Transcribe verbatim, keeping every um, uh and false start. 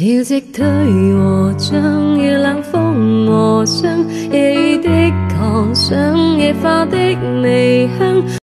潮汐退和漲，夜冷風和霜，夜雨的狂想，野花的微香。